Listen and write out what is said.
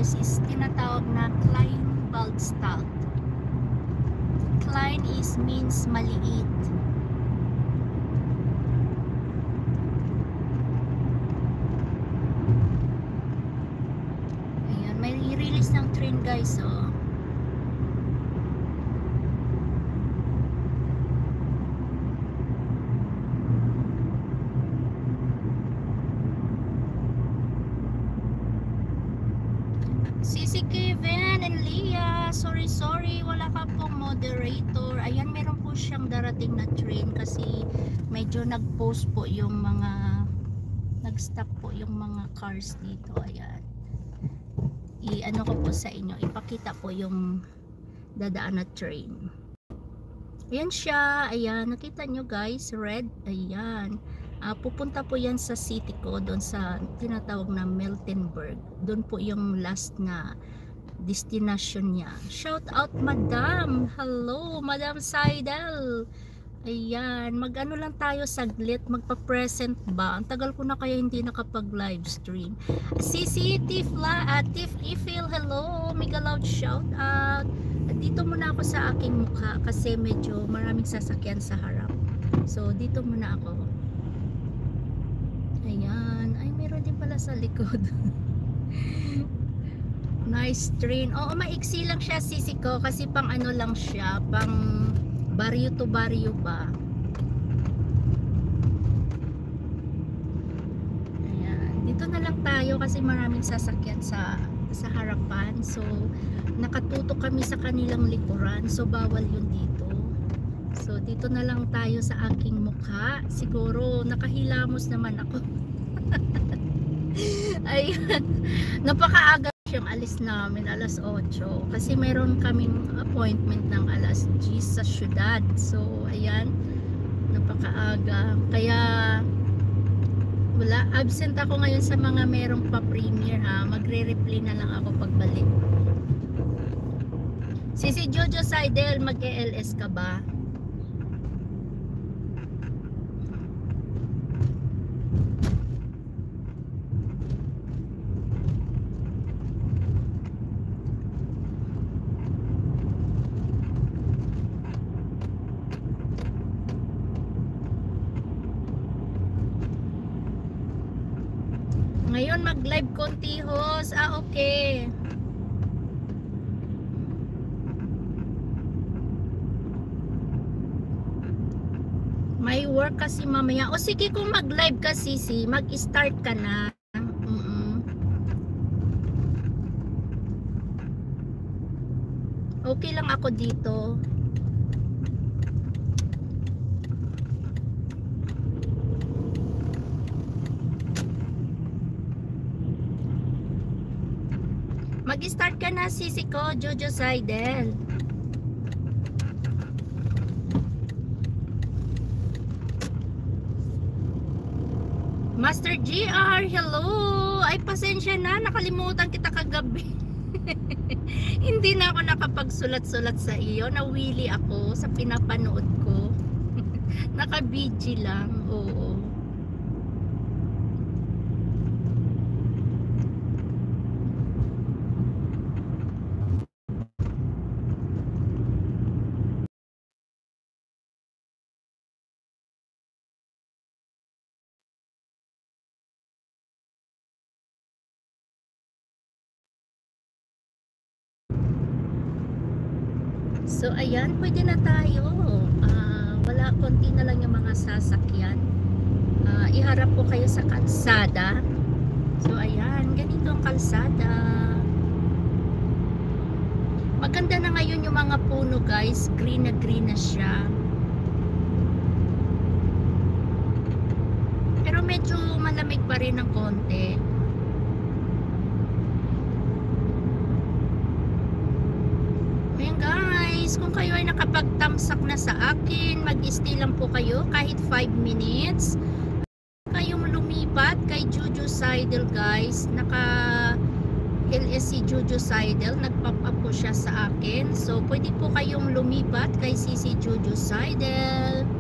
guys is tinatawag na Kleinwaldstadt. Klein is means maliit. Ayan, may release ng train guys, oh. Sisi Kevin and Leah, sorry wala ka pong moderator. Ayan, meron po siyang darating na train kasi medyo nag-post po yung mga nag-stop po yung mga cars dito. Ayan, i-ano ko po sa inyo, ipakita po yung dadaan na train. Ayan siya, ayan, nakita nyo guys, red, ayan. Pupunta po yan sa city ko, doon sa tinatawag na Miltenberg. Doon po yung last na destination niya. Shout out madam, hello madam Seidel. Ayan, mag-ano lang tayo saglit, magpa-present ba? Ang tagal ko na kaya hindi nakapag live stream. Sisi Tifla, Tif Ifil, hello, mega loud shout out. Dito muna ako sa aking mukha kasi medyo maraming sasakyan sa harap. So dito muna ako. Ayan, ay meron din pala sa likod. Nice train. Oo, maiksi lang siya sisi ko kasi pang ano lang siya, pang baryo to baryo ba. Ayan, dito na lang tayo kasi maraming sasakyan sa harapan. So nakatutok kami sa kanilang likuran, so bawal yun dito. So dito na lang tayo sa aking mukha. Siguro nakahilamos naman ako. Ayun, napakaaga siyang alis namin, alas 8 kasi meron kaming appointment ng alas 10 sa syudad. So ayan, napakaaga, kaya wala, absent ako ngayon sa mga merong pa-premiere ha. Magre-replay na lang ako pagbalik. Si Jojo Seidel, mag-ELS ka ba? Ngayon mag-live kontihos. Okay. May work kasi mamaya. O sige, kung mag-live ka sisi, mag-start ka na. Okay lang ako dito. Mag-start ka na sisi ko, Jojo Seidel. Master GR, hello. Ay, pasensya na, nakalimutan kita kagabi. Hindi na ako nakapagsulat-sulat sa iyo. Nawili ako sa pinapanood ko. Naka-BG lang, oo. So ayan, pwede na tayo. Wala, konti na lang yung mga sasakyan. Iharap ko kayo sa kalsada. So ayan, ganito ang kalsada. Maganda na ngayon yung mga puno guys. Green na siya. Pero medyo malamig pa rin ng konti. Ayan guys, kung kayo ay nakapagtamsak na sa akin, mag-stay lang po kayo kahit 5 minutes. Kayong lumipat kay Jojo Seidel guys. LS si Jojo Seidel, nag-pop up po siya sa akin. So pwede po kayong lumipat kay si Jojo Seidel.